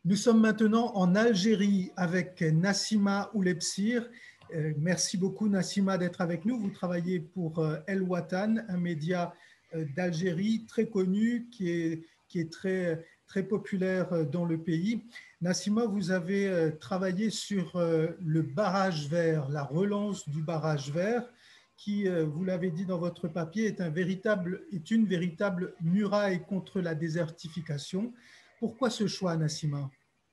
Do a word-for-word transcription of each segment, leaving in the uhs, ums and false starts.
Nous sommes maintenant en Algérie avec Nassima Oulepsir. Euh, merci beaucoup Nassima d'être avec nous. Vous travaillez pour euh, El Watan, un média euh, d'Algérie très connu qui est, qui est très, très populaire euh, dans le pays. Nassima, vous avez euh, travaillé sur euh, le barrage vert, la relance du barrage vert qui, euh, vous l'avez dit dans votre papier, est, un véritable, est une véritable muraille contre la désertification. Pourquoi ce choix, Nassima?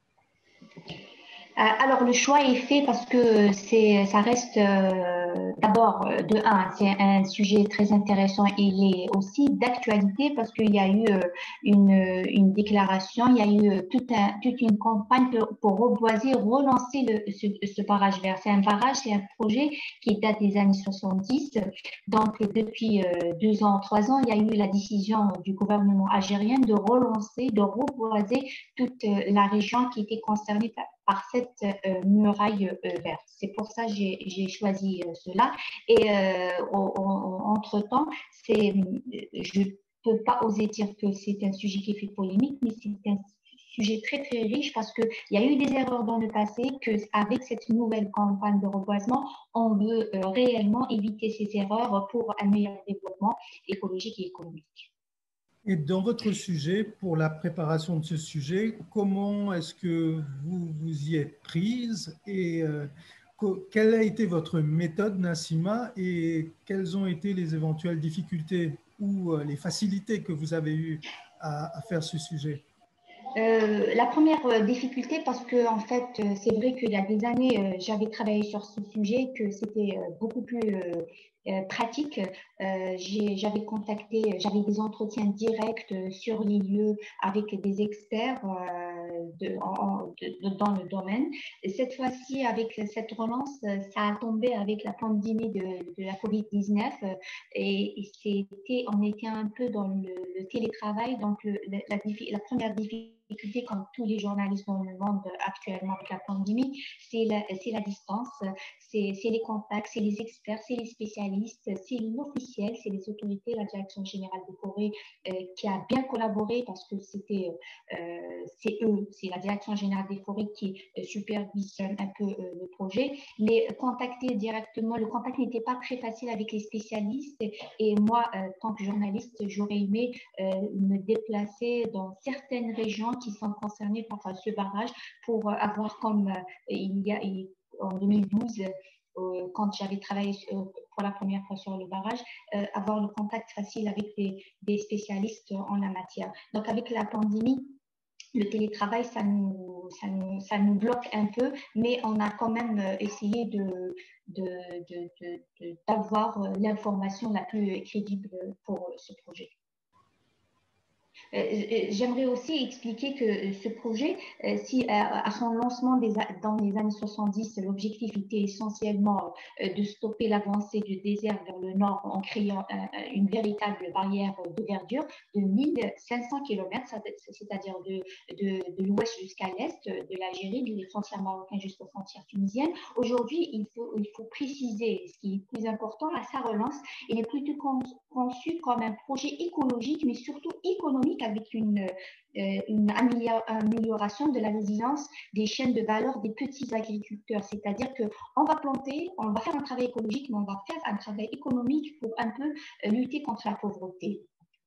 Euh, Alors, le choix est fait parce que c'est, ça reste euh, d'abord, euh, de un, c'est un sujet très intéressant. Il est aussi d'actualité parce qu'il y a eu euh, une, une déclaration, il y a eu toute, un, toute une campagne pour, pour reboiser, relancer le, ce, ce barrage vert. C'est un barrage, c'est un projet qui date des années soixante-dix. Donc, depuis euh, deux ans, trois ans, il y a eu la décision du gouvernement algérien de relancer, de reboiser toute euh, la région qui était concernée par par cette euh, muraille euh, verte. C'est pour ça que j'ai choisi euh, cela. Et euh, entre-temps, c'est, je ne peux pas oser dire que c'est un sujet qui fait polémique, mais c'est un sujet très très riche parce qu'il y a eu des erreurs dans le passé, qu'avec cette nouvelle campagne de reboisement, on veut euh, réellement éviter ces erreurs pour un meilleur développement écologique et économique. Et dans votre sujet, pour la préparation de ce sujet, comment est-ce que vous vous y êtes prise et euh, quelle a été votre méthode, Nassima, et quelles ont été les éventuelles difficultés ou euh, les facilités que vous avez eues à, à faire ce sujet? Euh, la première euh, difficulté, parce que en fait, euh, c'est vrai qu'il y a des années, euh, j'avais travaillé sur ce sujet, que c'était euh, beaucoup plus euh, euh, pratique. Euh, j'avais contacté, j'avais des entretiens directs euh, sur les lieux avec des experts euh, de, en, de, de, dans le domaine. Et cette fois-ci, avec cette relance, ça a tombé avec la pandémie de, de la covid dix-neuf euh, et, et c'était, on était un peu dans le, le télétravail, donc le, la, la, la première difficulté, comme tous les journalistes dans le monde actuellement avec la pandémie, c'est la, la distance, c'est les contacts, c'est les experts, c'est les spécialistes, c'est l'officiel, c'est les autorités, la Direction générale des forêts euh, qui a bien collaboré parce que c'était, euh, c'est eux, c'est la Direction générale des forêts qui euh, supervisionne un peu euh, le projet. Mais contacter directement, le contact n'était pas très facile avec les spécialistes et moi, euh, tant que journaliste, j'aurais aimé euh, me déplacer dans certaines régions qui sont concernés par ce barrage pour avoir comme euh, il y a il, en deux mille douze euh, quand j'avais travaillé euh, pour la première fois sur le barrage, euh, avoir le contact facile avec des, des spécialistes en la matière. Donc avec la pandémie, le télétravail, ça nous, ça, nous, ça nous bloque un peu, mais on a quand même essayé de, de, de, de, d'avoir l'information la plus crédible pour ce projet. J'aimerais aussi expliquer que ce projet, si à son lancement des, dans les années soixante-dix, l'objectif était essentiellement de stopper l'avancée du désert vers le nord en créant une véritable barrière de verdure de mille cinq cents kilomètres, c'est-à-dire de, de, de l'ouest jusqu'à l'est de l'Algérie, des frontières marocaines jusqu'aux frontières tunisiennes. Aujourd'hui, il faut, il faut préciser ce qui est plus important à sa relance. Il est plutôt conçu comme un projet écologique, mais surtout économique, avec une, euh, une amélioration de la résilience des chaînes de valeur des petits agriculteurs. C'est-à-dire qu'on va planter, on va faire un travail écologique, mais on va faire un travail économique pour un peu euh, lutter contre la pauvreté.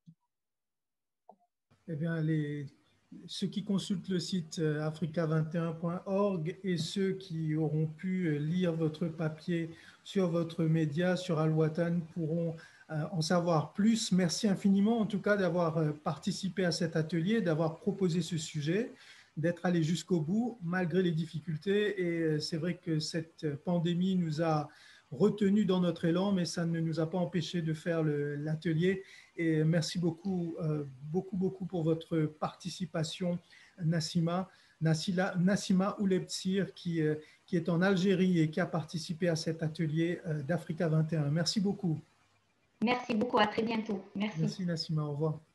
Eh bien, les, ceux qui consultent le site africa vingt et un point org et ceux qui auront pu lire votre papier sur votre média, sur Al Watan, pourront en savoir plus. Merci infiniment en tout cas d'avoir participé à cet atelier, d'avoir proposé ce sujet, d'être allé jusqu'au bout malgré les difficultés. Et c'est vrai que cette pandémie nous a retenus dans notre élan, mais ça ne nous a pas empêché de faire l'atelier. Et merci beaucoup, euh, beaucoup, beaucoup pour votre participation, Nassima. Nassila, Nassima Oulepsir, qui, euh, qui est en Algérie et qui a participé à cet atelier euh, d'Africa vingt et un. Merci beaucoup. Merci beaucoup, à très bientôt. Merci. Merci Nassima, au revoir.